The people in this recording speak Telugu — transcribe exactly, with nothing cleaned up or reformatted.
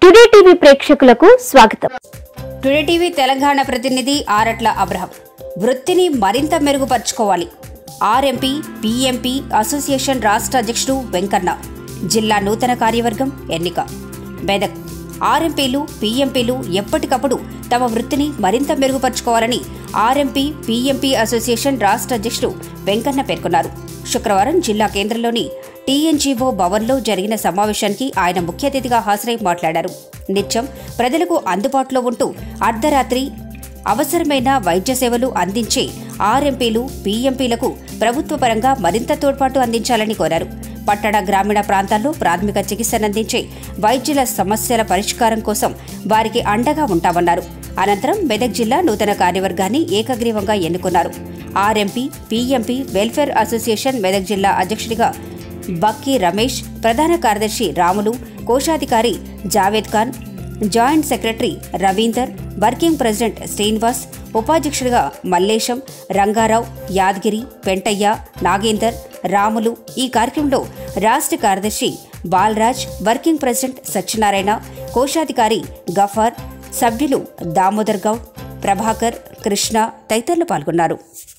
టుడే టీవీ ప్రేక్షకులకు స్వాగతం. టుడే టీవీ తెలంగాణ ప్రతినిధి ఆరట్ల అబ్రహం. వృత్తిని మరింత మెరుగుపర్చుకోవాలి. ఆర్ఎంపీ పీఎంపీ అసోసియేషన్ రాష్ట్ర అధ్యక్షుడు వెంకన్న. జిల్లా నూతన కార్యవర్గం ఎన్నిక. మెదక్. ఆర్ఎంపీలు పీఎంపీలు ఎప్పటికప్పుడు తమ వృత్తిని మరింత మెరుగుపర్చుకోవాలని ఆర్ఎంపీ పీఎంపీ అసోసియేషన్ రాష్ట్ర అధ్యక్షుడు వెంకన్న పేర్కొన్నారు. శుక్రవారం జిల్లా కేంద్రంలోని టీఎన్జీఓ భవన్లో జరిగిన సమావేశానికి ఆయన ముఖ్య అతిథిగా హాజరై మాట్లాడారు. నిత్యం ప్రజలకు అందుబాటులో ఉంటూ అర్ధరాత్రి అవసరమైన వైద్య సేవలు అందించే ఆర్ఎంపీలు పీఎంపీలకు ప్రభుత్వ పరంగా మరింత తోడ్పాటు అందించాలని కోరారు. పట్టణ గ్రామీణ ప్రాంతాల్లో ప్రాథమిక చికిత్సనందించే వైద్యుల సమస్యల పరిష్కారం కోసం వారికి అండగా ఉంటామన్నారు. అనంతరం మెదక్ జిల్లా నూతన కార్యవర్గాన్ని ఏకగ్రీవంగా ఎన్నుకున్నారు. RMP PMP welfare association Medak జిల్లా అధ్యక్షుడిగా బక్కీ రమేష్, ప్రధాన కార్యదర్శి రాములు, కోశాధికారి Javed Khan, joint secretary Ravinder, working president Srinivas, ఉపాధ్యక్షుడిగా మల్లేశం, రంగారావు, యాదగిరి, పెంటయ్య, నాగేందర్, రాములు. ఈ కార్యక్రమంలో రాష్ట్ర కార్యదర్శి బాలరాజ్, వర్కింగ్ ప్రెసిడెంట్ సత్యనారాయణ, కోశాధికారి గఫార్, సభ్యులు దామోదర్ గౌడ్, ప్రభాకర్, కృష్ణ తదితరులు పాల్గొన్నారు.